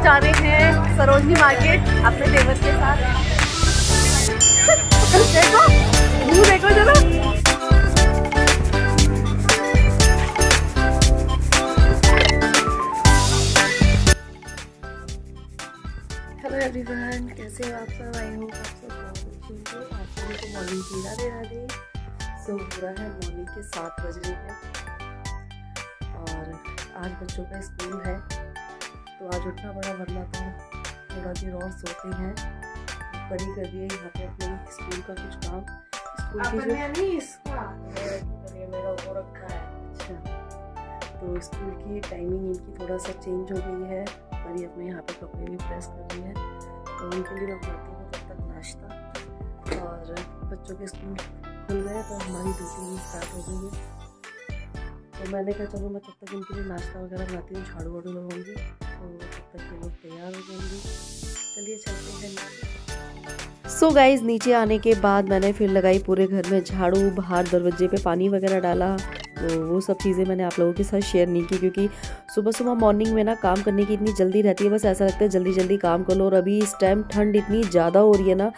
जा रहे हैं सरोजनी मार्केट अपने देवर के साथ। देखो मुँह देखो जरा। हेलो एवरीवन, कैसे हो आप सब? आई होप आप सब बहुत अच्छे हो। आप सभी को मॉर्निंग की राधे। सो पूरा है मॉर्निंग के 7 बज रहे हैं और आज बच्चों का स्कूल है तो आज उठना बड़ा, वरना तो थोड़ा देर और सोते हैं। पढ़ी कर दिए यहाँ पे अपने स्कूल का कुछ काम। स्कूल की जो नहीं इसका मेरा वो रखा है। अच्छा, तो स्कूल की टाइमिंग इनकी थोड़ा सा चेंज हो गई है और ये अपने यहाँ पे कपड़े भी प्रेस कर रही है। तो उनके लिए मैं बनाती हूँ तब तक नाश्ता। और बच्चों के स्कूल खुल गए तो हमारी ड्यूटी भी स्टार्ट हो गई है। तो मैंने कहा चलो मैं तब तक इनके लिए नाश्ता वगैरह बनाती हूँ, झाड़ू वाड़ू लगाऊंगी तो तब तक ये लोग तैयार हो जाएंगे। चलिए चलते हैं। सो गाइज नीचे आने के बाद मैंने फिर लगाई पूरे घर में झाड़ू, बाहर दरवाजे पे पानी वगैरह डाला। तो वो सब चीज़ें मैंने आप लोगों के साथ शेयर नहीं की क्योंकि सुबह सुबह मॉर्निंग में ना काम करने की इतनी जल्दी रहती है, बस ऐसा लगता है जल्दी जल्दी काम कर लो। और अभी इस टाइम ठंड इतनी ज़्यादा हो रही है ना,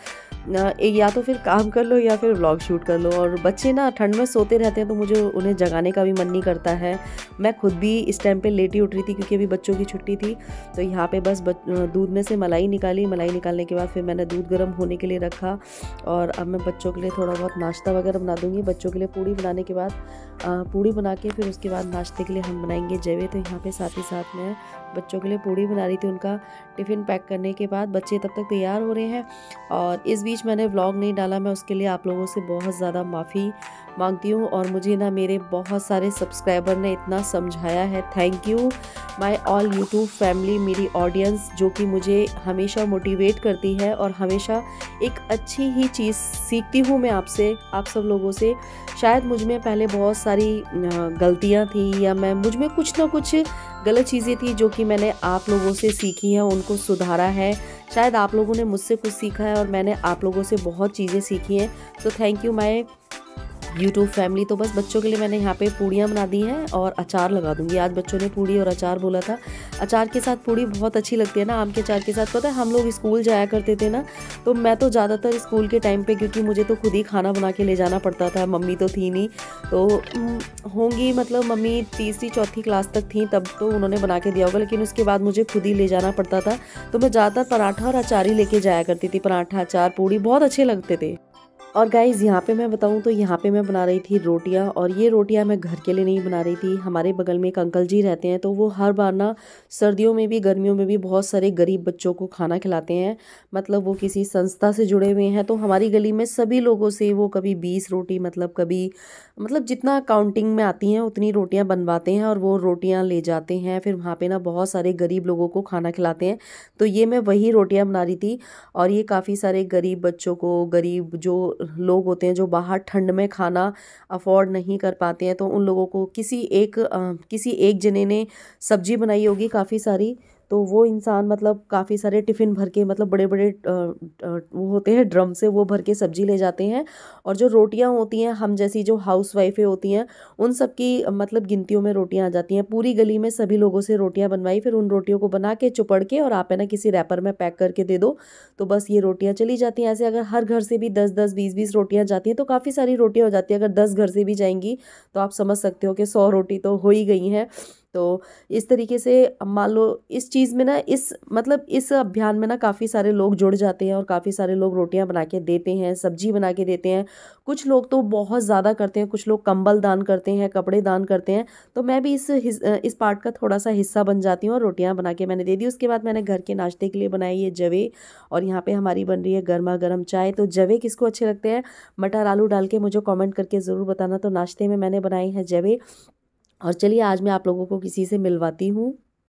या तो फिर काम कर लो या फिर व्लॉग शूट कर लो। और बच्चे ना ठंड में सोते रहते हैं तो मुझे उन्हें जगाने का भी मन नहीं करता है। मैं खुद भी इस टाइम पे लेट ही उठ रही थी क्योंकि अभी बच्चों की छुट्टी थी। तो यहाँ पे बस दूध में से मलाई निकाली। मलाई निकालने के बाद फिर मैंने दूध गर्म होने के लिए रखा और अब मैं बच्चों के लिए थोड़ा बहुत नाश्ता वगैरह बना दूँगी। बच्चों के लिए पूड़ी बनाने के बाद पूड़ी बना के फिर उसके बाद नाश्ते के लिए हम बनाएंगे जवे। तो यहाँ पे साथ ही साथ मैं बच्चों के लिए पूड़ी बना रही थी। उनका टिफ़िन पैक करने के बाद बच्चे तब तक तैयार हो रहे हैं और इस बीच मैंने व्लॉग नहीं डाला। मैं उसके लिए आप लोगों से बहुत ज़्यादा माफ़ी मांगती हूँ। और मुझे ना मेरे बहुत सारे सब्सक्राइबर ने इतना समझाया है। Thank you my all YouTube family, मेरी ऑडियंस जो कि मुझे हमेशा मोटिवेट करती है और हमेशा एक अच्छी ही चीज़ सीखती हूँ मैं आपसे, आप सब लोगों से। शायद मुझ में पहले बहुत सारी गलतियाँ थी या मुझ में कुछ ना कुछ गलत चीज़ें थी जो कि मैंने आप लोगों से सीखी हैं, उनको सुधारा है। शायद आप लोगों ने मुझसे कुछ सीखा है और मैंने आप लोगों से बहुत चीज़ें सीखी हैं। तो thank you my YouTube family. तो बस बच्चों के लिए मैंने यहाँ पे पूड़ियाँ बना दी हैं और अचार लगा दूंगी। आज बच्चों ने पूड़ी और अचार बोला था। अचार के साथ पूड़ी बहुत अच्छी लगती है ना, आम के अचार के साथ। पता है हम लोग स्कूल जाया करते थे ना, तो मैं तो ज़्यादातर स्कूल के टाइम पे, क्योंकि मुझे तो खुद ही खाना बना के ले जाना पड़ता था, मम्मी तो थी नहीं। तो होंगी मतलब मम्मी तीसरी चौथी क्लास तक थी तब तो उन्होंने बना के दिया होगा, लेकिन उसके बाद मुझे खुद ही ले जाना पड़ता था। तो मैं ज़्यादातर पराठा और अचार ही लेके जाया करती थी। पराठा, अचार, पूड़ी बहुत अच्छे लगते थे। और गाइज़ यहाँ पे मैं बताऊँ तो यहाँ पे मैं बना रही थी रोटियाँ। और ये रोटियाँ मैं घर के लिए नहीं बना रही थी। हमारे बगल में एक अंकल जी रहते हैं तो वो हर बार ना सर्दियों में भी गर्मियों में भी बहुत सारे गरीब बच्चों को खाना खिलाते हैं। मतलब वो किसी संस्था से जुड़े हुए हैं। तो हमारी गली में सभी लोगों से वो कभी 20 रोटी कभी जितना काउंटिंग में आती हैं उतनी रोटियाँ बनवाते हैं और वो रोटियाँ ले जाते हैं। फिर वहाँ पर ना बहुत सारे गरीब लोगों को खाना खिलाते हैं। तो ये मैं वही रोटियाँ बना रही थी और ये काफ़ी सारे गरीब बच्चों को, गरीब जो लोग होते हैं जो बाहर ठंड में खाना अफोर्ड नहीं कर पाते हैं, तो उन लोगों को किसी एक जने ने सब्जी बनाई होगी काफ़ी सारी। तो वो इंसान काफ़ी सारे टिफ़िन भर के बड़े बड़े वो होते हैं ड्रम से, वो भर के सब्जी ले जाते हैं। और जो रोटियां होती हैं, हम जैसी जो हाउस वाइफें होती हैं उन सब की गिनतियों में रोटियां आ जाती हैं। पूरी गली में सभी लोगों से रोटियां बनवाई। फिर उन रोटियों को बना के चुपड़ के और आप है ना किसी रैपर में पैक करके दे दो तो बस ये रोटियां चली जाती हैं। ऐसे अगर हर घर से भी 10-10, 20-20 रोटियां जाती हैं तो काफ़ी सारी रोटियां हो जाती है। अगर 10 घर से भी जाएंगी तो आप समझ सकते हो कि 100 रोटी तो हो ही गई हैं। तो इस तरीके से मान लो इस चीज़ में ना इस अभियान में ना काफ़ी सारे लोग जुड़ जाते हैं और काफ़ी सारे लोग रोटियां बना के देते हैं, सब्जी बना के देते हैं। कुछ लोग तो बहुत ज़्यादा करते हैं, कुछ लोग कंबल दान करते हैं, कपड़े दान करते हैं। तो मैं भी इस पार्ट का थोड़ा सा हिस्सा बन जाती हूँ और रोटियां बना के मैंने दे दी। उसके बाद मैंने घर के नाश्ते के लिए बनाई ये जवे और यहाँ पे हमारी बन रही है गर्मा गर्म चाय। तो जवे किसको अच्छे लगते हैं मटर आलू डाल के मुझे कमेंट करके ज़रूर बताना। तो नाश्ते में मैंने बनाए हैं जवे। और चलिए आज मैं आप लोगों को किसी से मिलवाती हूँ।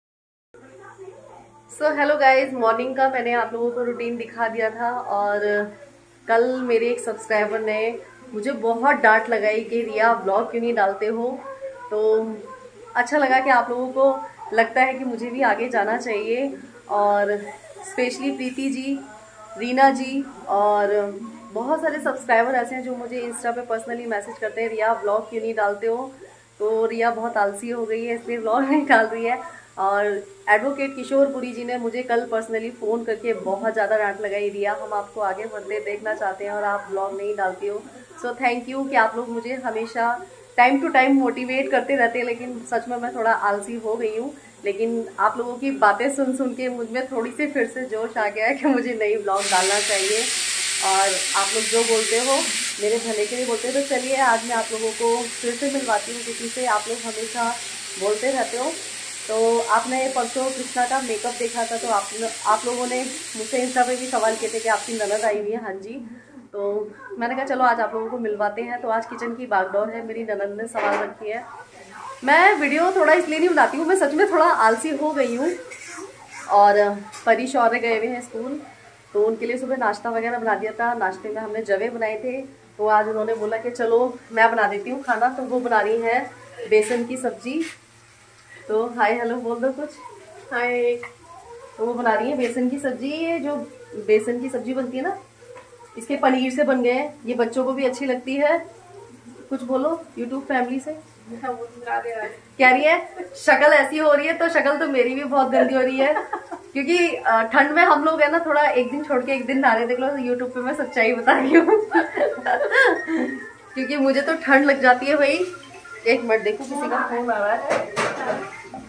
सो हेलो गाइज, मॉर्निंग का मैंने आप लोगों को रूटीन दिखा दिया था और कल मेरे एक सब्सक्राइबर ने मुझे बहुत डांट लगाई कि रिया व्लॉग क्यों नहीं डालते हो। तो अच्छा लगा कि आप लोगों को लगता है कि मुझे भी आगे जाना चाहिए। और स्पेशली प्रीति जी, रीना जी और बहुत सारे सब्सक्राइबर ऐसे हैं जो मुझे इंस्टा पे पर्सनली मैसेज करते हैं रिया व्लॉग क्यों नहीं डालते हो। तो रिया बहुत आलसी हो गई है इसलिए व्लॉग नहीं डाल रही है। और एडवोकेट किशोरपुरी जी ने मुझे कल पर्सनली फ़ोन करके बहुत ज़्यादा डांट लगाई, रिया हम आपको आगे बढ़ते देखना चाहते हैं और आप ब्लॉग नहीं डालती हो। सो थैंक यू कि आप लोग मुझे हमेशा टाइम टू टाइम मोटिवेट करते रहते हैं, लेकिन सच में मैं थोड़ा आलसी हो गई हूँ। लेकिन आप लोगों की बातें सुन सुन के मुझ में थोड़ी सी फिर से जोश आ गया है कि मुझे नई ब्लॉग डालना चाहिए, और आप लोग जो बोलते हो मेरे भले के लिए बोलते हो। तो चलिए आज मैं आप लोगों को फिर से मिलवाती हूँ किसी से, आप लोग हमेशा बोलते रहते हो। तो आपने परसों कृष्णा का मेकअप देखा था, तो आप लोगों ने मुझसे इंस्टा पे भी सवाल किए थे कि आपकी ननद आई हुई है। हाँ जी, तो मैंने कहा चलो आज आप लोगों को मिलवाते हैं। तो आज किचन की बागडोर है, मेरी ननद ने सवाल रखी है। मैं वीडियो थोड़ा इसलिए नहीं बनाती हूँ, मैं सच में थोड़ा आलसी हो गई हूँ। और परी शौर्य गए हुए हैं स्कूल, तो उनके लिए सुबह नाश्ता वगैरह बना दिया था। नाश्ते में हमने जवे बनाए थे, तो आज उन्होंने बोला कि चलो मैं बना देती हूँ खाना। तो वो बना रही है बेसन की सब्जी। तो हाय हेलो बोल दो कुछ। हाय। तो वो बना रही है बेसन की सब्जी। ये जो बेसन की सब्जी बनती है ना, इसके पनीर से बन गए हैं, ये बच्चों को भी अच्छी लगती है। कुछ बोलो यूट्यूब फैमिली से। कह रही है शक्ल ऐसी हो रही है, तो शक्ल तो मेरी भी बहुत गंदी हो रही है, क्योंकि ठंड में हम लोग है ना थोड़ा एक दिन छोड़ के एक दिन नहाने। देख लो तो यूट्यूब पे मैं सच्चाई बता रही हूँ क्योंकि मुझे तो ठंड लग जाती है भाई। एक मिनट देखो, किसी का फोन आ रहा है।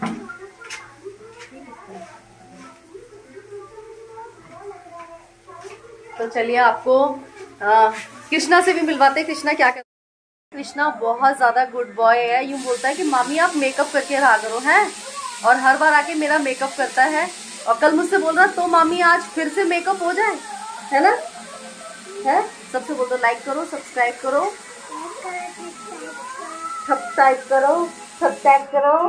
तो चलिए आपको कृष्णा से भी मिलवाते हैं। कृष्णा क्या कर, कृष्णा बहुत ज्यादा गुड बॉय है। यूं बोलता है कि मामी आप मेकअप करके रहा करो हैं, और हर बार आके मेरा मेकअप करता है। और कल मुझसे बोल रहा तो मामी आज फिर से मेकअप हो जाए, है ना? है, सबसे बोल दो लाइक करो, सब्सक्राइब करो, सब्सक्राइब करो, सब्सक्राइब करो।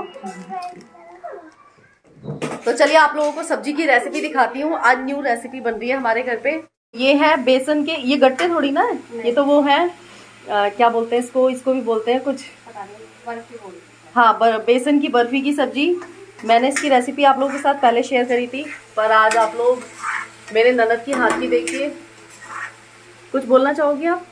तो चलिए आप लोगों को सब्जी की रेसिपी दिखाती हूँ। आज न्यू रेसिपी बन रही है हमारे घर पे। ये है बेसन के, ये गट्टे थोड़ी ना, ये तो वो है क्या बोलते हैं इसको भी बोलते हैं कुछ, बर्फी बोलते हैं। हाँ, बेसन की बर्फी की सब्जी। मैंने इसकी रेसिपी आप लोगों के साथ पहले शेयर करी थी, पर आज आप लोग मेरे ननद की हाथ की देखिए। कुछ बोलना चाहोगी आप?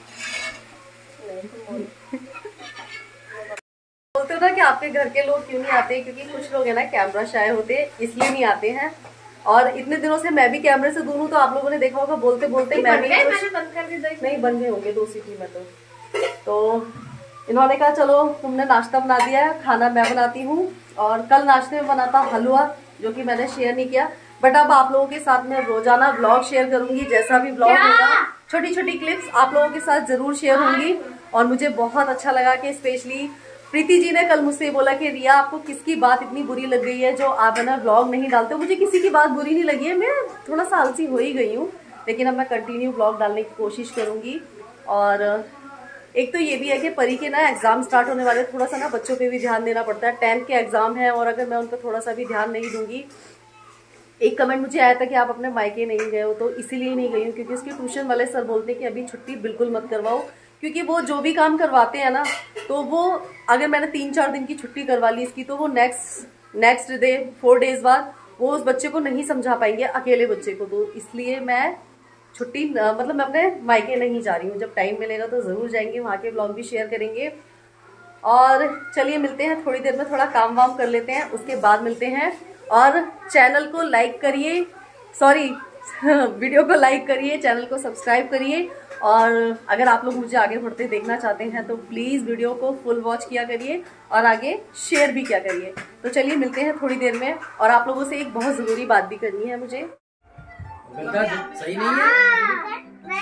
बोलते हो ना कि आपके घर के लोग क्यों नहीं आते, क्योंकि कुछ लोग है ना कैमरा शाय होते, इसलिए नहीं आते हैं। और इतने दिनों से मैं भी कैमरे से दूर हूँ, तो आप लोगों ने देखा होगा बोलते बोलते मैं भी नहीं बन गए होंगे 2 सीटी में। तो इन्होंने कहा चलो तुमने नाश्ता बना दिया है, खाना मैं बनाती हूँ। और कल नाश्ते में बना था हलवा, जो कि मैंने शेयर नहीं किया, बट अब आप लोगों के साथ मैं रोजाना ब्लॉग शेयर करूंगी। जैसा भी ब्लॉग होगा छोटी छोटी क्लिप्स आप लोगों के साथ जरूर शेयर होंगी। और मुझे बहुत अच्छा लगा कि स्पेशली प्रीति जी ने कल मुझसे बोला कि रिया आपको किसकी बात इतनी बुरी लग गई है जो आप है ना ब्लॉग नहीं डालते हो। मुझे किसी की बात बुरी नहीं लगी है, मैं थोड़ा सा आलसी हो ही गई हूँ, लेकिन अब मैं कंटिन्यू ब्लॉग डालने की कोशिश करूंगी। और एक तो ये भी है कि परी के ना एग्जाम स्टार्ट होने वाले, थोड़ा सा ना बच्चों पे भी ध्यान देना पड़ता है। 10th के एग्जाम है, और अगर मैं उन पर थोड़ा सा भी ध्यान नहीं दूंगी। एक कमेंट मुझे आया था कि आप अपने मायके नहीं गए हो, तो इसीलिए नहीं गई हूँ क्योंकि उसके ट्यूशन वाले सर बोलते हैं कि अभी छुट्टी बिल्कुल मत करवाओ, क्योंकि वो जो भी काम करवाते हैं ना, तो वो अगर मैंने 3-4 दिन की छुट्टी करवा ली इसकी, तो वो नेक्स्ट डे 4 डेज बाद वो उस बच्चे को नहीं समझा पाएंगे, अकेले बच्चे को। तो इसलिए मैं छुट्टी मतलब मैं अपने मायके नहीं जा रही हूँ। जब टाइम मिलेगा तो जरूर जाएंगे, वहाँ के ब्लॉग भी शेयर करेंगे। और चलिए मिलते हैं थोड़ी देर में, थोड़ा काम वाम कर लेते हैं, उसके बाद मिलते हैं। और चैनल को लाइक करिए, सॉरी वीडियो को लाइक करिए, चैनल को सब्सक्राइब करिए। और अगर आप लोग मुझे आगे बढ़ते देखना चाहते हैं तो प्लीज़ वीडियो को फुल वॉच किया करिए और आगे शेयर भी किया करिए। तो चलिए मिलते हैं थोड़ी देर में, और आप लोगों से एक बहुत ज़रूरी बात भी करनी है मुझे। सही नहीं है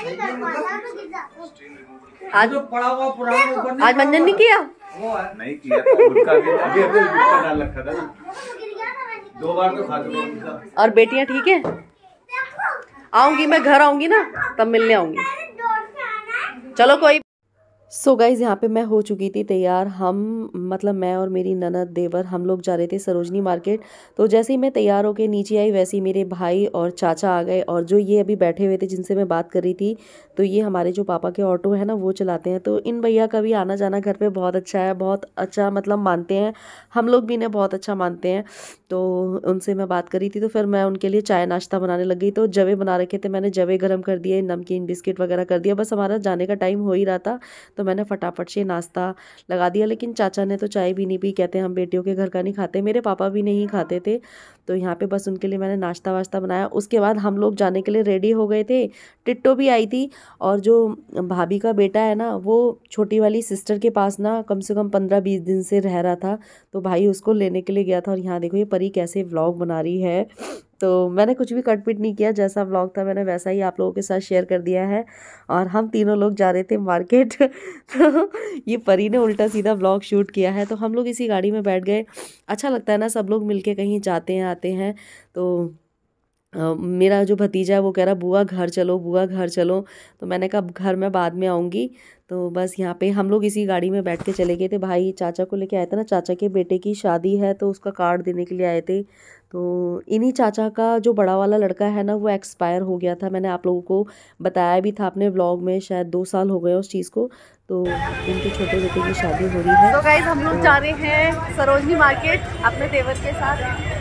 आज जो पड़ा हुआ पुराना आज मंजन नहीं किया, वो है नहीं किया था, गुटखा भी अभी गुटखा डाल रखा था ना, 2 बार तो खा चुका गुटखा। और बेटियां ठीक है? आऊंगी मैं, घर आऊंगी ना तब मिलने आऊंगी। चलो कोई। सो गाइज़ यहाँ पे मैं हो चुकी थी तैयार। हम मतलब मैं और मेरी ननद देवर हम लोग जा रहे थे सरोजनी मार्केट। तो जैसे ही मैं तैयार होके नीचे आई, वैसे ही मेरे भाई और चाचा आ गए। और जो ये अभी बैठे हुए थे जिनसे मैं बात कर रही थी, तो ये हमारे जो पापा के ऑटो है ना वो चलाते हैं। तो इन भैया का भी आना जाना घर पे बहुत अच्छा है, बहुत अच्छा मतलब मानते हैं, हम लोग भी इन्हें बहुत अच्छा मानते हैं। तो उनसे मैं बात करी थी, तो फिर मैं उनके लिए चाय नाश्ता बनाने लग गई। तो जवे बना रखे थे, मैंने जवे गर्म कर दिए, नमकीन बिस्किट वगैरह कर दिया। बस हमारा जाने का टाइम हो ही रहा था, तो मैंने फटाफट से नाश्ता लगा दिया। लेकिन चाचा ने तो चाय भी नहीं पी, कहते हम बेटियों के घर का नहीं खाते, मेरे पापा भी नहीं खाते थे। तो यहाँ पे बस उनके लिए मैंने नाश्ता वाश्ता बनाया। उसके बाद हम लोग जाने के लिए रेडी हो गए थे। टिट्टो भी आई थी, और जो भाभी का बेटा है ना, वो छोटी वाली सिस्टर के पास ना कम से कम 15-20 दिन से रह रहा था, तो भाई उसको लेने के लिए गया था। और यहाँ देखो ये परी कैसे व्लॉग बना रही है। तो मैंने कुछ भी कट पिट नहीं किया, जैसा व्लॉग था मैंने वैसा ही आप लोगों के साथ शेयर कर दिया है। और हम तीनों लोग जा रहे थे मार्केट तो ये परी ने उल्टा सीधा व्लॉग शूट किया है। तो हम लोग इसी गाड़ी में बैठ गए। अच्छा लगता है ना, सब लोग मिलके कहीं जाते हैं आते हैं। तो मेरा जो भतीजा है वो कह रहा बुआ घर चलो, बुआ घर चलो। तो मैंने कहा घर में बाद में आऊँगी। तो बस यहाँ पे हम लोग इसी गाड़ी में बैठ के चले गए थे। भाई चाचा को लेके आए थे ना, चाचा के बेटे की शादी है तो उसका कार्ड देने के लिए आए थे। तो इन्हीं चाचा का जो बड़ा वाला लड़का है ना, वो एक्सपायर हो गया था। मैंने आप लोगों को बताया भी था अपने व्लॉग में, शायद 2 साल हो गए उस चीज़ को। तो इनके छोटे बेटे की शादी हो रही है। तो गाइस हम लोग जा रहे हैं सरोजनी मार्केट अपने देवर के साथ।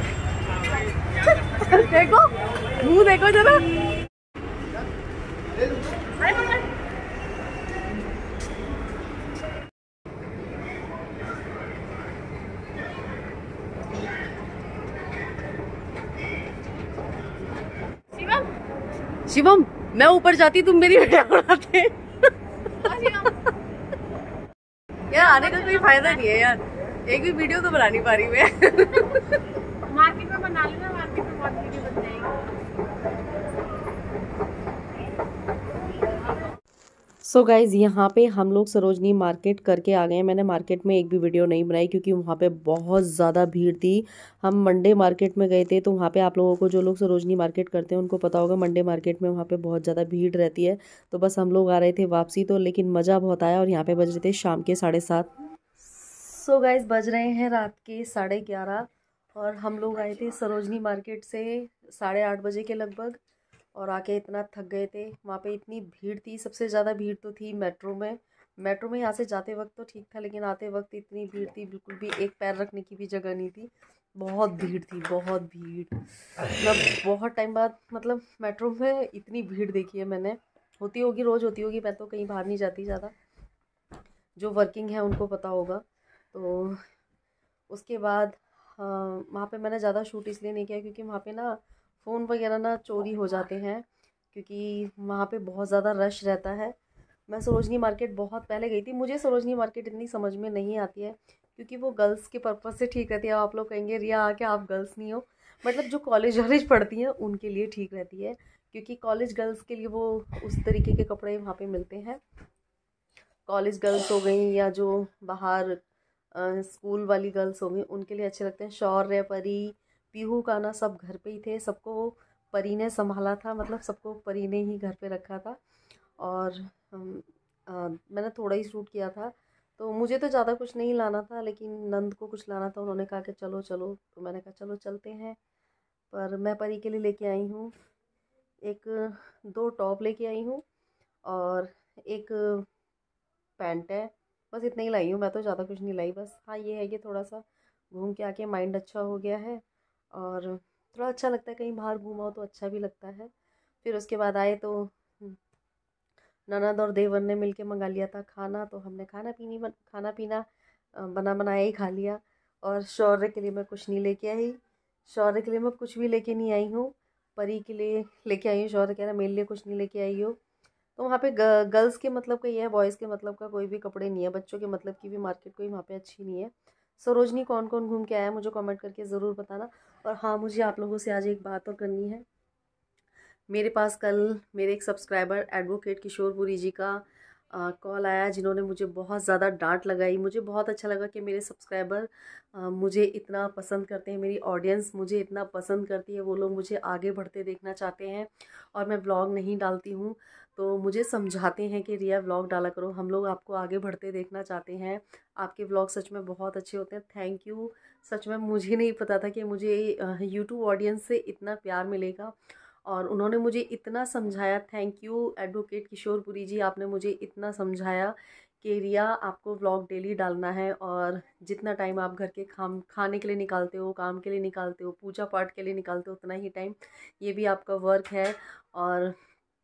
देखो मुंह देखो जरा। शिवम मैं ऊपर जाती तुम मेरी वीडियो बनाते। यार आने का कोई फायदा नहीं है यार, एक भी वीडियो तो बना नहीं पा रही मैं। मार्केट में बना लेना, मार्केट में बहुत वीडियो बन जाएगी। सो गाइज़ यहाँ पे हम लोग सरोजनी मार्केट करके आ गए हैं। मैंने मार्केट में एक भी वीडियो नहीं बनाई क्योंकि वहाँ पे बहुत ज़्यादा भीड़ थी। हम मंडे मार्केट में गए थे, तो वहाँ पे आप लोगों को, जो लोग सरोजनी मार्केट करते हैं उनको पता होगा, मंडे मार्केट में वहाँ पे बहुत ज़्यादा भीड़ रहती है। तो बस हम लोग आ रहे थे वापसी, तो लेकिन मज़ा बहुत आया। और यहाँ पे बज रहे थे शाम के 7:30। सो गाइज़ बज रहे हैं रात के 11:30 और हम लोग आए थे सरोजनी मार्केट से 8:30 बजे के लगभग। और आके इतना थक गए थे, वहाँ पे इतनी भीड़ थी। सबसे ज़्यादा भीड़ तो थी मेट्रो में। मेट्रो में यहाँ से जाते वक्त तो ठीक था, लेकिन आते वक्त इतनी भीड़ थी, बिल्कुल भी एक पैर रखने की भी जगह नहीं थी। बहुत भीड़ थी, बहुत भीड़। मतलब बहुत टाइम बाद मतलब मेट्रो में इतनी भीड़ देखी है मैंने। होती होगी, रोज़ होती होगी, मैं तो कहीं बाहर नहीं जाती ज़्यादा, जो वर्किंग है उनको पता होगा। तो उसके बाद वहाँ पे मैंने ज़्यादा शूट इसलिए नहीं किया क्योंकि वहाँ पे ना फ़ोन वगैरह ना चोरी हो जाते हैं, क्योंकि वहाँ पे बहुत ज़्यादा रश रहता है। मैं सरोजनी मार्केट बहुत पहले गई थी। मुझे सरोजनी मार्केट इतनी समझ में नहीं आती है क्योंकि वो गर्ल्स के पर्पज़ से ठीक रहती है। आप लोग कहेंगे रिया आके आप गर्ल्स नहीं हो, मतलब जो कॉलेज वॉलेज पढ़ती हैं उनके लिए ठीक रहती है, क्योंकि कॉलेज गर्ल्स के लिए वो उस तरीके के कपड़े वहाँ पे मिलते हैं। कॉलेज गर्ल्स हो गई या जो बाहर स्कूल वाली गर्ल्स हो गई, उनके लिए अच्छे लगते हैं। शौर्य, परी, पीहू का ना सब घर पे ही थे, सबको परी ने संभाला था, मतलब सबको परी ने ही घर पे रखा था। और मैंने थोड़ा ही शूट किया था, तो मुझे तो ज़्यादा कुछ नहीं लाना था, लेकिन नंद को कुछ लाना था। उन्होंने कहा कि चलो चलो, तो मैंने कहा चलो चलते हैं। पर मैं परी के लिए लेके आई हूँ एक 2 टॉप लेके आई हूँ और एक पैंट है, बस इतना ही लाई हूँ। मैं तो ज़्यादा कुछ नहीं लाई। बस हाँ ये है कि थोड़ा सा घूम के आके माइंड अच्छा हो गया है और थोड़ा अच्छा लगता है, कहीं बाहर घूमा तो अच्छा भी लगता है। फिर उसके बाद आए तो ननद और देवर ने मिलके मंगा लिया था खाना, तो हमने खाना पीना बना बनाया ही खा लिया। और शौर्य के लिए मैं कुछ नहीं लेके आई। शौर्य के लिए मैं कुछ भी लेके नहीं आई हूँ, परी के लिए लेके आई हूँ। शौर्य कह रहा मेरे लिए कुछ नहीं लेके आई हो। तो वहाँ पे गर्ल्स के मतलब का ये है, बॉयज़ के मतलब का कोई भी कपड़े नहीं है। बच्चों के मतलब की भी मार्केट कोई वहाँ पे अच्छी नहीं है। सरोजनी कौन कौन घूम के आया मुझे कमेंट करके ज़रूर बताना। और हाँ, मुझे आप लोगों से आज एक बात और करनी है। मेरे पास कल मेरे एक सब्सक्राइबर एडवोकेट किशोरपुरी जी का कॉल आया, जिन्होंने मुझे बहुत ज़्यादा डांट लगाई। मुझे बहुत अच्छा लगा कि मेरे सब्सक्राइबर मुझे इतना पसंद करते हैं, मेरी ऑडियंस मुझे इतना पसंद करती है। वो लोग मुझे आगे बढ़ते देखना चाहते हैं और मैं व्लॉग नहीं डालती हूँ तो मुझे समझाते हैं कि रिया व्लॉग डाला करो, हम लोग आपको आगे बढ़ते देखना चाहते हैं, आपके व्लॉग सच में बहुत अच्छे होते हैं। Thank you. सच में मुझे नहीं पता था कि मुझे यूट्यूब ऑडियंस से इतना प्यार मिलेगा और उन्होंने मुझे इतना समझाया। Thank you advocate Kishorpuri ji, आपने मुझे इतना समझाया कि रिया आपको व्लॉग डेली डालना है और जितना टाइम आप घर के खाने के लिए निकालते हो, काम के लिए निकालते हो, पूजा पाठ के लिए निकालते हो, उतना ही टाइम ये भी आपका वर्क है। और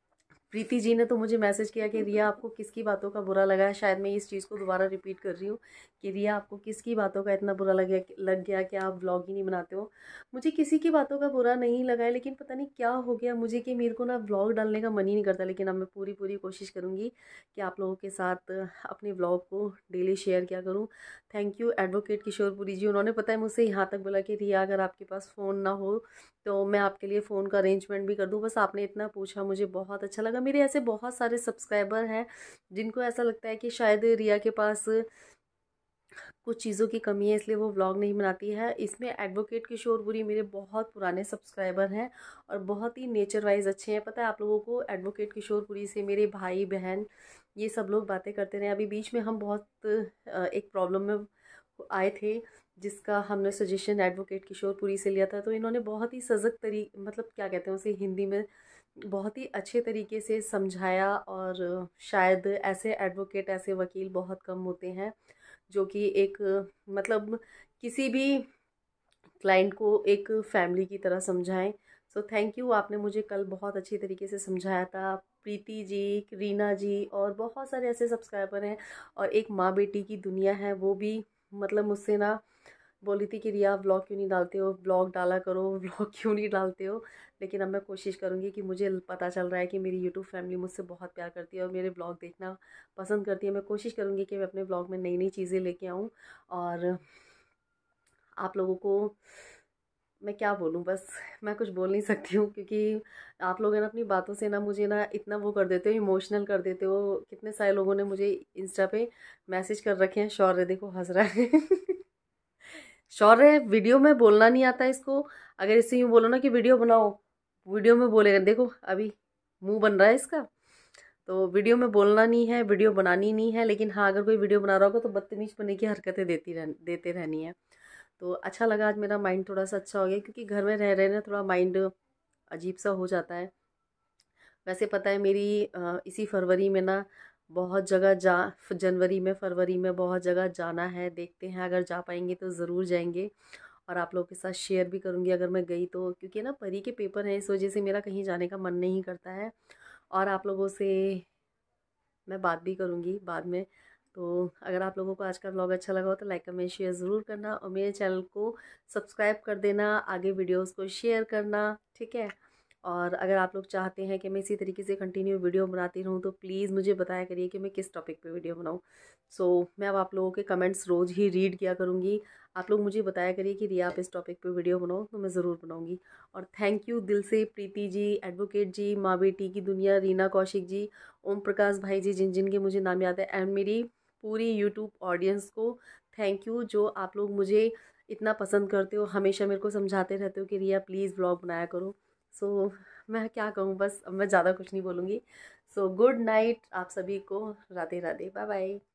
प्रीति जी ने तो मुझे मैसेज किया कि रिया आपको किसकी बातों का बुरा लगा है। शायद मैं इस चीज़ को दोबारा रिपीट कर रही हूँ कि रिया आपको किसकी बातों का इतना बुरा लग गया कि आप व्लॉग ही नहीं बनाते हो। मुझे किसी की बातों का बुरा नहीं लगा है, लेकिन पता नहीं क्या हो गया मुझे कि मेरे को ना व्लॉग डालने का मन ही नहीं करता। लेकिन अब मैं पूरी कोशिश करूँगी कि आप लोगों के साथ अपने व्लॉग को डेली शेयर किया करूँ। Thank you advocate Kishorpuri ji, उन्होंने पता है मुझसे यहाँ तक बोला कि रिया अगर आपके पास फ़ोन ना हो तो मैं आपके लिए फ़ोन का अरेंजमेंट भी कर दूँ। बस आपने इतना पूछा, मुझे बहुत अच्छा लगा। मेरे ऐसे बहुत सारे सब्सक्राइबर हैं जिनको ऐसा लगता है कि शायद रिया के पास कुछ चीज़ों की कमी है इसलिए वो व्लॉग नहीं बनाती है। इसमें एडवोकेट किशोरपुरी मेरे बहुत पुराने सब्सक्राइबर हैं और बहुत ही नेचर वाइज अच्छे हैं। पता है आप लोगों को, एडवोकेट किशोरपुरी से मेरे भाई बहन ये सब लोग बातें करते रहे। अभी बीच में हम बहुत एक प्रॉब्लम में आए थे जिसका हमने सजेशन एडवोकेट किशोरपुरी से लिया था। तो इन्होंने बहुत ही सजग मतलब क्या कहते हैं उसे हिंदी में, बहुत ही अच्छे तरीके से समझाया। और शायद ऐसे एडवोकेट, ऐसे वकील बहुत कम होते हैं जो कि एक मतलब किसी भी क्लाइंट को एक फैमिली की तरह समझाएं। सो थैंक यू, आपने मुझे कल बहुत अच्छी तरीके से समझाया था। प्रीति जी, रीना जी और बहुत सारे ऐसे सब्सक्राइबर हैं और एक माँ बेटी की दुनिया है, वो भी मतलब मुझसे ना बोली थी कि रिया व्लॉग क्यों नहीं डालते हो, व्लॉग डाला करो, व्लॉग क्यों नहीं डालते हो। लेकिन अब मैं कोशिश करूँगी कि मुझे पता चल रहा है कि मेरी यूट्यूब फैमिली मुझसे बहुत प्यार करती है और मेरे व्लॉग देखना पसंद करती है। मैं कोशिश करूँगी कि मैं अपने व्लॉग में नई नई चीज़ें लेके आऊँ और आप लोगों को मैं क्या बोलूँ, बस मैं कुछ बोल नहीं सकती हूँ क्योंकि आप लोग हैं ना अपनी बातों से ना मुझे ना इतना वो कर देते हो, इमोशनल कर देते हो। कितने सारे लोगों ने मुझे इंस्टा पे मैसेज कर रखे हैं। शौर्य देखो हंस रहा है शौर्य वीडियो में बोलना नहीं आता इसको। अगर इससे यूँ बोलो ना कि वीडियो बनाओ, वीडियो में बोलेगा। देखो अभी मुंह बन रहा है इसका। तो वीडियो में बोलना नहीं है, वीडियो बनानी नहीं है, लेकिन हाँ अगर कोई वीडियो बना रहा होगा तो बदतमीज बनने की हरकतें देते रहनी है। तो अच्छा लगा, आज मेरा माइंड थोड़ा सा अच्छा हो गया क्योंकि घर में रह रहे ना थोड़ा माइंड अजीब सा हो जाता है। वैसे पता है मेरी इसी फरवरी में ना बहुत जगह जनवरी में, फरवरी में बहुत जगह जाना है। देखते हैं अगर जा पाएंगे तो ज़रूर जाएंगे और आप लोगों के साथ शेयर भी करूँगी अगर मैं गई तो। क्योंकि ना परी के पेपर हैं, इस वजह से मेरा कहीं जाने का मन नहीं करता है। और आप लोगों से मैं बात भी करूँगी बाद में। तो अगर आप लोगों को आज का व्लॉग अच्छा लगा हो तो लाइक कमेंट शेयर ज़रूर करना और मेरे चैनल को सब्सक्राइब कर देना, आगे वीडियोस को शेयर करना, ठीक है। और अगर आप लोग चाहते हैं कि मैं इसी तरीके से कंटिन्यू वीडियो बनाती रहूँ तो प्लीज़ मुझे बताया करिए कि मैं किस टॉपिक पे वीडियो बनाऊँ। मैं अब आप लोगों के कमेंट्स रोज़ ही रीड किया करूँगी। आप लोग मुझे बताया करिए कि रिया आप इस टॉपिक पे वीडियो बनाओ तो मैं ज़रूर बनाऊँगी। और थैंक यू दिल से प्रीति जी, एडवोकेट जी, माँ बेटी की दुनिया, रीना कौशिक जी, ओम प्रकाश भाई जी, जिन जिन के मुझे नाम याद है, एंड मेरी पूरी यूट्यूब ऑडियंस को थैंक यू जो आप लोग मुझे इतना पसंद करते हो, हमेशा मेरे को समझाते रहते हो कि रिया प्लीज़ व्लॉग बनाया करो। मैं क्या कहूँ, बस अब मैं ज़्यादा कुछ नहीं बोलूँगी। गुड नाइट आप सभी को, राधे राधे, बाय बाय।